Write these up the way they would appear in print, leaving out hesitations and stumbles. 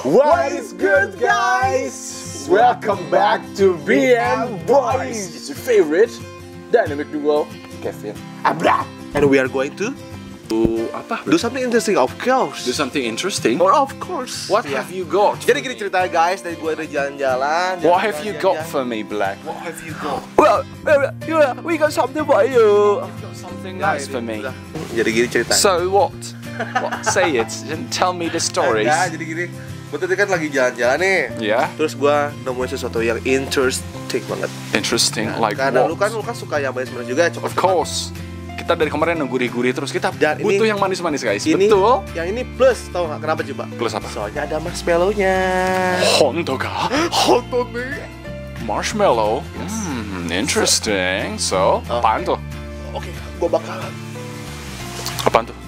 What is good, guys? Welcome back to BM Boys. It's your favorite dynamic duo, Kevin, Abra, and we are going to do something interesting, of course. Do something interesting? Or of course. What have you got? Jadi gini ceritanya, guys, dari gue dari jalan-jalan. What have you got for me, Black? What have you got? Well, we got something for you. Got something nice for me. Jadi gini ceritanya. So what? Say it and tell me the stories. Ya, jadi gini. Gue tadi kan lagi jalan-jalan nih. Yeah. Terus gue nemuin sesuatu yang interesting banget. Interesting, like Karena what? lu kan suka yang manis-manis juga, coklat. Of course. Kita dari kemarin gurih-gurih terus kita Dan butuh ini- yang manis-manis, guys. Ini, Betul. Yang ini plus, tau gak kenapa coba? Plus apa? Soalnya ada marshmallow-nya. Hontoga. Honto nih. Marshmallow. Interesting. So, apaan tuh? Oke, gue bakalan. Apaan tuh?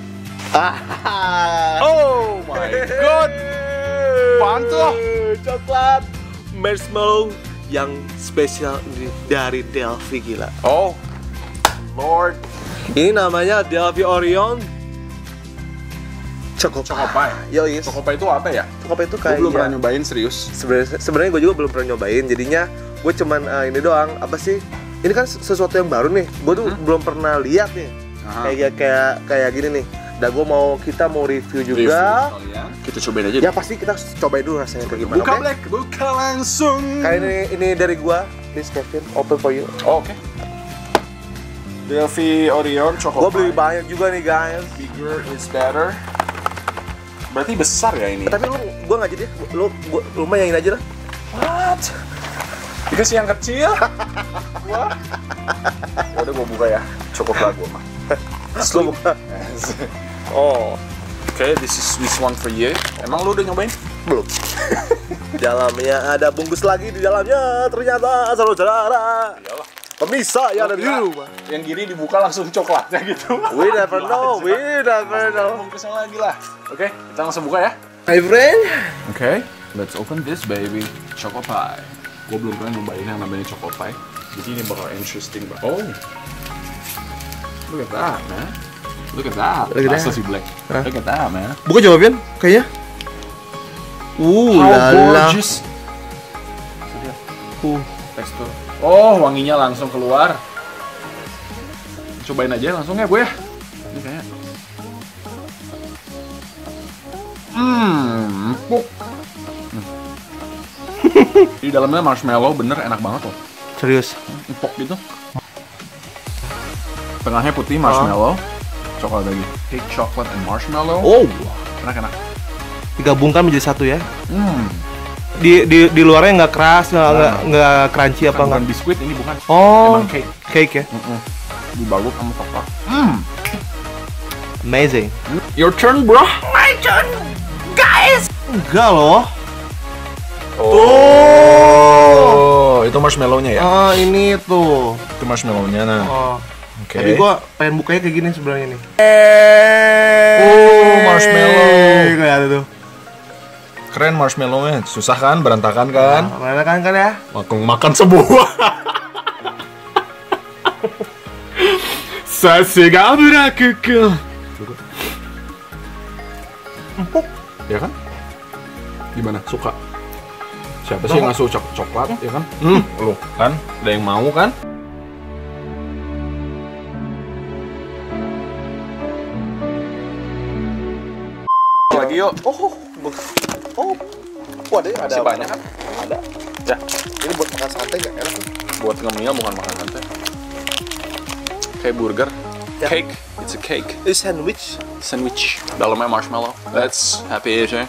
Ah. Oh my god. Apaan tuh? Coklat marshmallow yang spesial dari Delphi, gila. Oh, Lord. Ini namanya Delphi Orion Choco Pie. Yo, yes. Choco Pie itu apa ya? Choco Pie itu Gue kayak belum pernah nyobain, serius. sebenarnya gue juga belum pernah nyobain. Jadinya gue cuman ini doang. Apa sih? Ini kan sesuatu yang baru nih. Gue tuh belum pernah lihat nih. Kayak gini nih. Dan kita mau review juga. Kita cobain aja. Ya pasti kita cobain dulu rasanya kayak gimana. Buka, Oke? Black, buka langsung. Kayak ini dari gua. Please Kevin, open for you. Oh, oke. Delphi Orion Choco Gua beli Pie. banyak juga nih, guys. Bigger is better. Berarti besar ya ini? Tapi gua nggak jadi. Lu mainin aja lah. What? Dikasih yang kecil? Wah. Udah gua buka ya. Choco Pie gua mah. Lu buka. Oh, Oke, this one for you. Emang lu udah nyobain? belum. Di dalamnya ada bungkus lagi di dalamnya. Ternyata saudara. Iyalah. Pemisah yang ada di rumah. Yang gini dibuka langsung coklatnya gitu. We never know. We never know. Bungkusnya lagi lah. Oke, kita langsung buka ya. Hi friend. Oke, let's open this baby. Choco Pie. Gue belum pernah nyobain yang namanya Choco Pie. Jadi ini bakal interesting banget. Oh, look at that, man. Look at that. Look at that. Asal si Black. Huh? Look at that, man. Buka jawabin, kayaknya. How Lala. gorgeous. Tekstur. Oh, wanginya langsung keluar. Cobain aja langsung ya, gue ya. Ini kayak. Empuk. Di dalamnya marshmallow, bener enak banget loh. Serius. Empuk gitu. Tengahnya putih marshmallow, coklat lagi. Cake chocolate and marshmallow. Oh, Enak-enak. digabungkan menjadi satu ya. Di luarnya nggak keras, nggak crunchy apa Bukan nggak? biskuit ini, bukan. Oh, Emang cake. cake ya. Dibalut sama coklat. Amazing. Your turn, bro. Enggak loh. Oh, itu marshmallow-nya ya? Ah, ini tuh. Itu marshmallow-nya, nah. Oh. Oke. Tapi gua pengen bukanya kayak gini sebenarnya nih. Oh, marshmallow. Kayak ada tuh. Keren marshmallow-nya. Susah kan? Berantakan kan? Mana kan ya? Makan sebuah. Sasega aburakuku. Empuk. Ya kan? Gimana? Suka? Siapa sih yang nggak suka coklat, ya kan? Lu kan? Ada yang mau kan? Lagi yuk. Ada Masih banyak kan? Ada. Ya, Ini buat makan santai nggak enak tuh. buat ngemil bukan makan santai. Kayak burger. Ya. Cake. It's a cake. Ini sandwich. Sandwich. Dalamnya marshmallow. That's happy aja.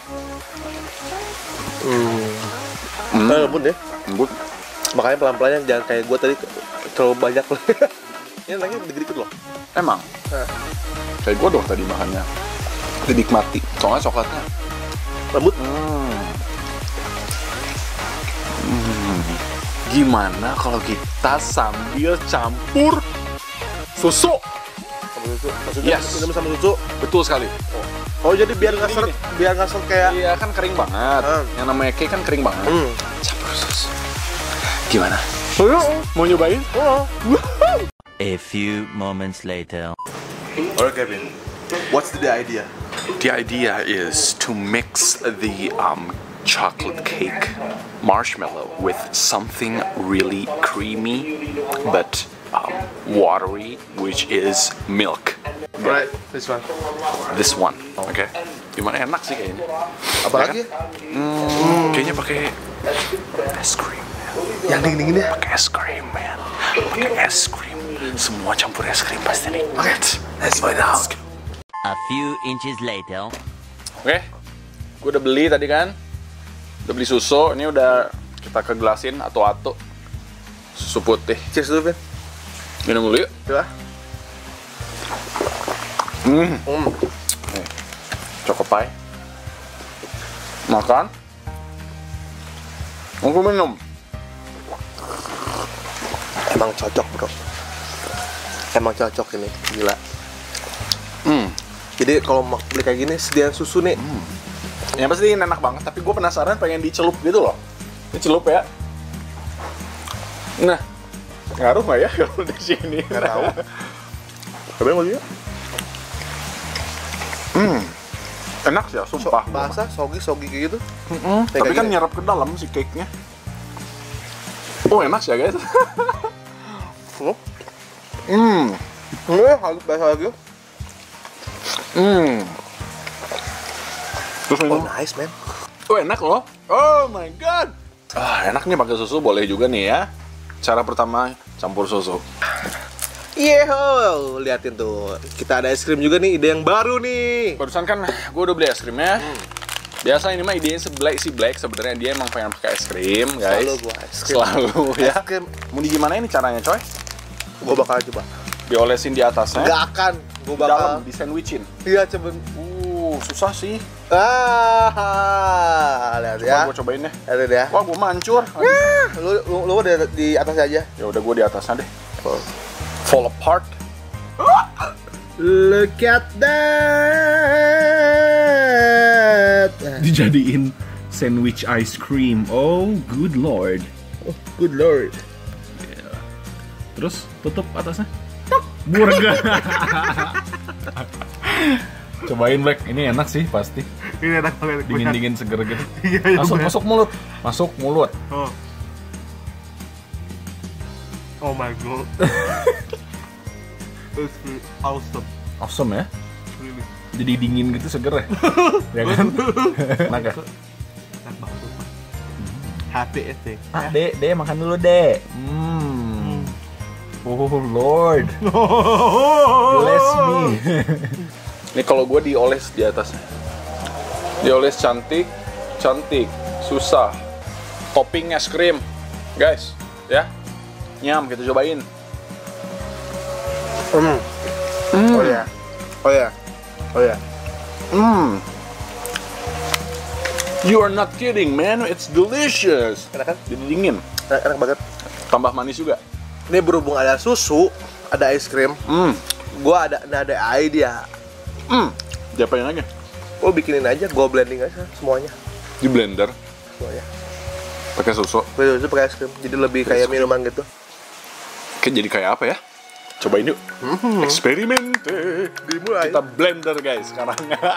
Lembut deh. Lembut. Makanya pelan-pelannya jangan kayak gue tadi terlalu banyak. Ini lagi dikit loh. Emang? Nah. Kayak gue dong tadi makannya. Dinikmati. Soalnya coklatnya. Lembut. Gimana kalau kita sambil campur susu? Sama susu. Maksudnya Yes. minum sama susu. Betul sekali. Oh jadi biar nggak seret, kayak. Iya kan kering banget. Yang namanya cake kan kering banget. Hmm. Campur susu. Gimana? Mau nyobain? A few moments later. Alright Kevin, what's the idea? The idea is to mix the chocolate cake marshmallow with something really creamy but watery, which is milk. Right, this one. This one, oke? Gimana, enak sih kayaknya. Apalagi? Kayaknya pakai es krim. Yang dingin-dingin ya? Pakai es krim, man. Pakai es krim. Semua campur es krim pasti nih. Oke, let's find out. A few inches later. Oke, gue udah beli tadi kan. Udah beli susu. Ini udah kita kegelasin atu-atu. Susu putih. Cheers dulu, Vin. Minum dulu yuk. Coba. Nih, Choco Pie. Makan. Aku minum. Emang cocok, bro. Emang cocok ini, gila. Jadi kalau beli kayak gini, sediaan susu nih. Ya pasti ini enak banget, tapi gue penasaran pengen dicelup gitu loh. Ini celup ya. Nah, ngaruh nggak ya kalau di sini? Nggak tahu. Cobain lagi ya. Enak sih ya, sumpah. Basah, sogi kayak gitu. Tapi kan nyerap ke dalam si cake-nya. Oh, enak sih ya guys. Halus basah lagi. Terus minum. Oh, nice, man. Oh, enak loh. Oh my god. Enak nih pakai susu, boleh juga nih ya. Cara pertama, campur susu. Liatin tuh. Kita ada es krim juga nih, ide yang baru nih. Barusan kan gue udah beli es krimnya. Biasa ini mah idenya si Black sebenarnya dia emang pengen pakai es krim, guys. Selalu gua es krim. Selalu ya. Es krim. Mau gimana ini caranya, coy? Gua bakal coba. Diolesin di atasnya. Nggak akan. Gua Di bakal. dalam, di sandwichin. Iya, coba. Susah sih. Lihat ya. Gue cobain deh. Lihat ya. Wah, gue mancur. Lu udah di atas aja. Ya udah gue di atasnya deh. Fall apart. Look at that. Dijadiin sandwich ice cream. Oh, good lord. Oh, good lord. Terus tutup atasnya. Burger. Cobain Black, ini enak sih pasti. Ini enak banget. Dingin-dingin seger gitu. Iya, Masuk mulut. Masuk mulut. Oh my god. It's awesome. Awesome ya. Really. Jadi dingin gitu seger ya. Ya kan? Enak ya? Enak banget. Happy itu. Dek, makan dulu, Dek. Oh Lord. Bless me. Ini kalau gue dioles di atasnya. Dioles cantik, susah. Topping es krim, guys, ya. Nyam, kita cobain. Oh ya. You are not kidding, man. It's delicious. Enak kan? Jadi dingin. Enak banget. Tambah manis juga. Ini berhubung ada susu, ada es krim. Gua ada idea. Diapain aja? Gua bikinin aja, gua blending aja semuanya. Di blender. Semuanya. Pakai susu. Itu pakai es krim. Jadi lebih kayak minuman gitu. Oke, jadi kayak apa ya? Cobain yuk. Eksperimen. Dimulai. Kita blender guys sekarang.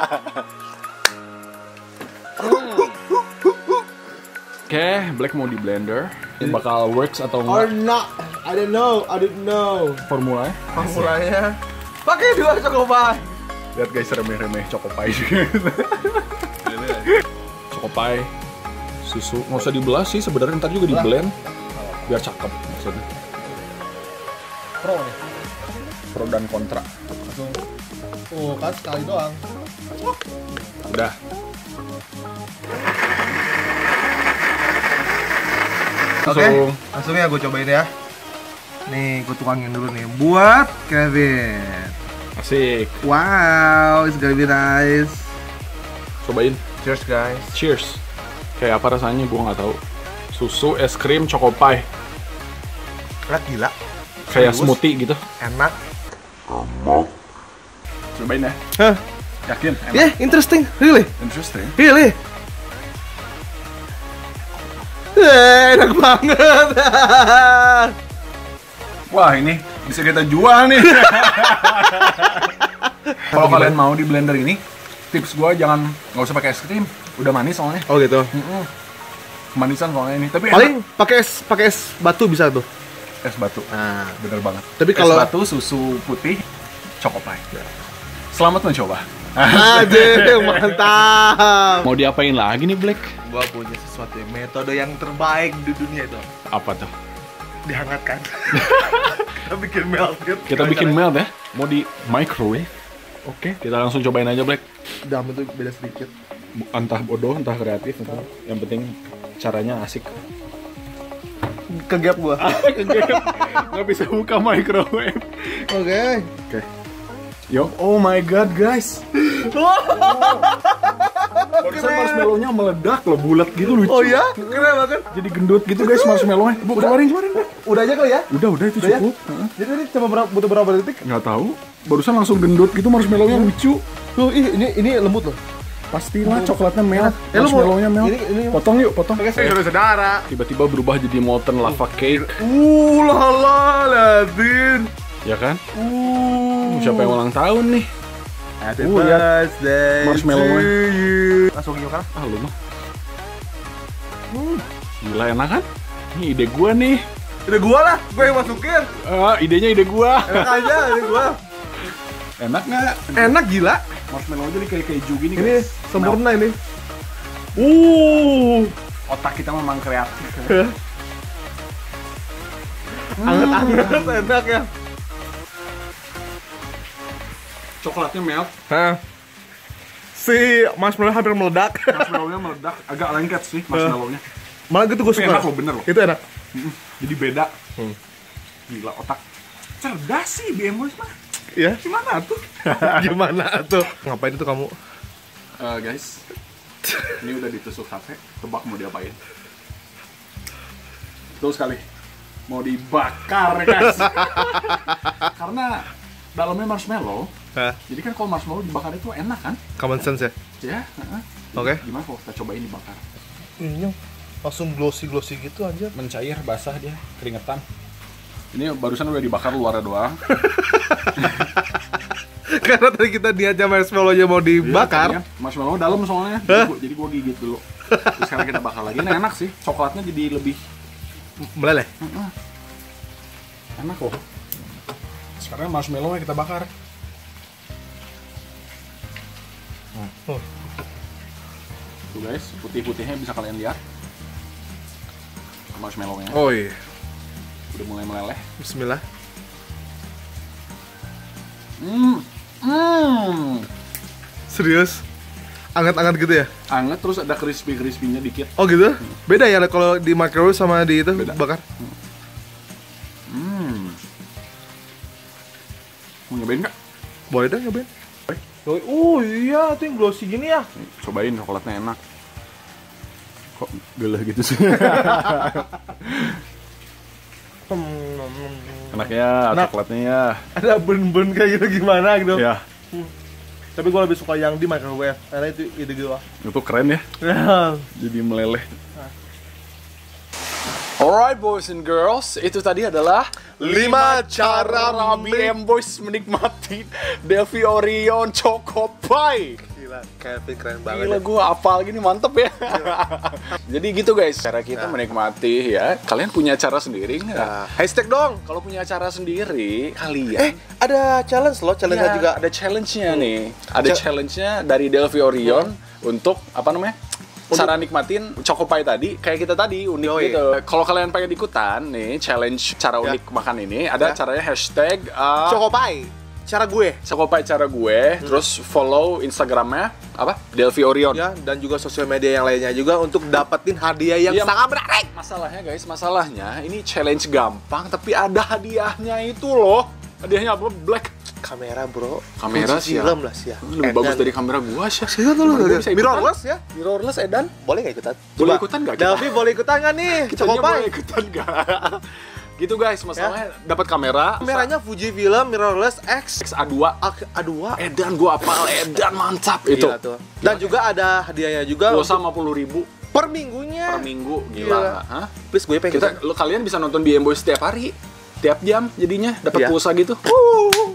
Oke, Black mau di blender. Ini bakal works atau enggak? not. I don't know. Formulanya? Formulanya pakai 2 Choco Pie. Lihat guys, remeh-remeh Choco Pie. Choco Pie, susu. Nggak usah dibelah sih sebenarnya, ntar juga di blend biar cakep maksudnya. Pro dan kontra. Oh, kan sekali doang. Udah. Oke, langsung ya gue cobain ya. Nih, gue tuangin dulu nih buat Kevin. Asik. Wow, it's gonna be nice. Cobain. Cheers guys. Cheers. Kayak apa rasanya gua nggak tahu. Susu, es krim, Choco Pie. Enak gila. Kayak Serius? smoothie gitu. Enak. Cobain ya. Hah? Yakin? Enak. Yeah, interesting. Really? Interesting. Really? Enak banget. Wah, ini bisa kita jual nih. Kalau kalian mau di blender ini, tips gua nggak usah pakai es krim, udah manis soalnya. Oh gitu. Kemanisan soalnya ini. Tapi Paling pakai es batu bisa tuh. es batu. Nah, Bener banget. Tapi kalau- es batu, susu putih, Choco Pie. Selamat mencoba. aduh mantap. Mau diapain lagi nih Black? Gua punya sesuatu metode yang terbaik di dunia itu. Apa tuh? Dihangatkan. Kita bikin melt. Kita bikin melt ya. Mau di microwave? Oke, kita langsung cobain aja Black. Dalam itu beda sedikit. Entah bodoh, entah kreatif, yang penting caranya asik. Kegap gua. Nggak bisa buka microwave. Oke. Yo, oh my god guys. Barusan marshmallow-nya meledak loh, bulat gitu lucu. Oh ya? Keren banget. Jadi gendut gitu guys marshmallow-nya. Bu, keluarin. Udah aja kali ya? Udah itu Udah ya? cukup. Jadi ini cuma butuh berapa detik? Nggak tahu. Barusan langsung gendut gitu marshmallow-nya lucu. Tuh, ini lembut loh. Pastilah coklatnya melt, lu mau- marshmallow-nya melt. ini- Potong yuk, potong. Saudara. Tiba-tiba berubah jadi molten lava cake, Lala, Ladin. ya kan? Siapa yang ulang tahun nih? Happy lihat birthday marshmallow-nya. to you. Langsung yuk kan? Ah lu mah. Gila enak kan? Ini ide gua nih. Udah gua lah, gua yang masukin. Idenya ide gua. Enak aja, ini gua. Enak nggak? Enak gila. Marshmallow jadi kayak keju gini Ini guys. sempurna ini. Otak kita memang kreatif. Anget-anget enak ya. Coklatnya melt, Hah. Si marshmallow hampir meledak. marshmallow-nya meledak, agak lengket sih marshmallow-nya. Malah gitu gua Tapi suka. enak loh, bener loh. Itu enak. Jadi beda. Gila otak. Cerdas sih BM Boys mah. Ya. Gimana tuh? Gimana tuh? Ngapain itu kamu? Guys, ini udah ditusuk sate. Tebak mau diapain? Betul sekali. Mau dibakar guys. Karena dalamnya marshmallow. Hah? Jadi kan kalau marshmallow dibakar itu enak kan? Common sense ya? Ya. Oke. Gimana kalau kita cobain dibakar? Ini langsung glossy gitu aja. Mencair, basah dia, keringetan. Ini barusan udah dibakar luarnya doang. Karena tadi kita niatnya marshmallow-nya mau dibakar. Iya, marshmallow dalam soalnya. Jadi gua gigit dulu. Terus sekarang kita bakar lagi. Ini enak sih. Coklatnya jadi lebih Meleleh. enak loh. Sekarang marshmallow-nya kita bakar. Oh. Tuh guys, putih-putihnya bisa kalian lihat. Marshmallow-nya Oh iya. udah mulai meleleh. Bismillah. Serius? Anget-anget gitu ya? Anget terus ada crispy-crispy-nya dikit. Oh gitu? Beda ya kalau di microwave sama di itu Beda. bakar? Mau nyobain nggak? Boleh deh nyobain. Oh iya, itu yang glossy gini ya? Nih, cobain coklatnya enak. Kok geleh gitu sih? Enak ya, Enak. coklatnya ya. Ada bun-bun kayak gitu gimana gitu. Ya, Tapi gue lebih suka yang di microwave. Karena itu ide gue. itu keren ya. Jadi meleleh. Alright boys and girls, itu tadi adalah 5 cara BM Boys menikmati Delphi Orion Choco Pie. Gila, Kevin keren banget. Gila, gue hafal gini, mantep ya. Jadi gitu guys, cara kita menikmati ya. Kalian punya cara sendiri nggak? Nah, hashtag dong. Kalau punya cara sendiri, kalian Ada challenge loh, challenge ya, juga. ada challenge-nya nih. Ada challenge-nya dari Delphi Orion untuk apa namanya? Cara nikmatin Choco Pie tadi kayak kita tadi unik Yoi. gitu. Kalau kalian pengen ikutan nih challenge cara unik makan ini, ada Ya. caranya hashtag Choco Pie. Cara gue. Choco Pie cara gue, terus follow Instagramnya apa? Delphi Orion. Ya, dan juga sosial media yang lainnya juga untuk dapetin hadiah yang Iya, sangat menarik. Masalahnya guys, ini challenge gampang tapi ada hadiahnya itu loh. Hadiahnya apa? Black. Kamera bro. Kamera Fuji sih ya. film lah sih ya. Lebih bagus dari kamera gua sih. Iya tuh lu. Gua bisa ikutan. Mirrorless ya. Mirrorless Edan. Boleh nggak ikutan? Boleh ikutan nggak kita? Delphi boleh ikutan nggak nih? Choco Kitanya boleh Pie. ikutan nggak? Gitu guys, masalahnya dapat kamera. Kameranya Fuji film mirrorless X XA2. A2. Edan gua apal, Edan mantap itu. Gila tuh. Dan juga ada hadiahnya juga Pulsa untuk 50.000 per minggunya. per minggu, Gila. gila. Hah? Please gue pengen ikutan. Kalian bisa nonton BM Boys setiap hari, tiap jam jadinya dapat Iya. pulsa gitu.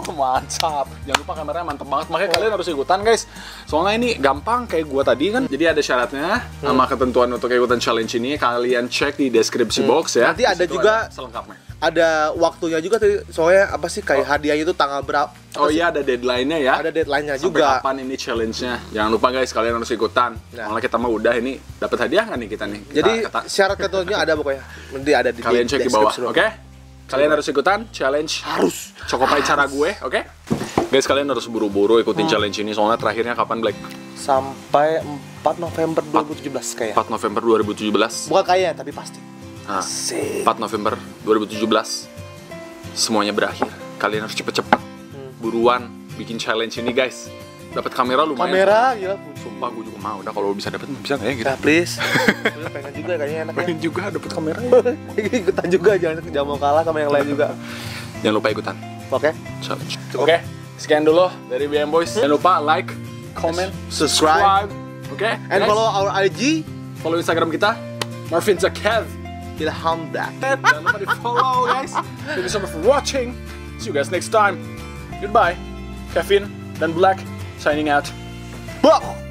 Mantap. Jangan lupa kameranya mantap banget. Makanya kalian harus ikutan guys. Soalnya ini gampang kayak gua tadi kan. Jadi ada syaratnya sama ketentuan untuk ikutan challenge ini. Kalian cek di deskripsi box ya. Nanti ada Disitu juga selengkapnya. Ada waktunya juga tadi, soalnya apa sih kayak hadiahnya itu tanggal berapa? Oh iya, ada deadline-nya ya. Ada deadline-nya Sampai juga. kapan ini challenge-nya? Jangan lupa guys, kalian harus ikutan. Nah. Malah kita mah udah ini dapat hadiah nggak nih kita nih? Jadi Kita- syarat ketentuannya ada pokoknya. Nanti ada di kalian cek di bawah, deskripsi. oke? Kalian harus ikutan challenge Chocopai cara gue, oke? Guys, kalian harus buru-buru ikutin challenge ini soalnya terakhirnya kapan Black? Sampai 4 November 2017 kayak. 4 November 2017. Bukan kayak tapi pasti. Nah, Asik. 4 November 2017 semuanya berakhir. Kalian harus cepet-cepet buruan bikin challenge ini guys. Dapat kamera lumayan. Kamera gila. Sumpah gue juga mau. Udah kalau bisa dapat bisa nggak ya gitu? Nah, please. Gue pengen juga kayaknya enak ya. Pengen juga dapat kamera. Ikutan juga jangan mau kalah sama yang lain juga. Jangan lupa ikutan Oke. challenge. Oke, sekian dulu dari BM Boys. Jangan lupa like, comment, Subscribe. Oke, And guys, follow our IG follow Instagram kita. Marvin Zakev. Ilham Black. Jangan lupa di follow guys. Thank you so much for watching. See you guys next time. Goodbye. Kevin dan Black signing out. Bah.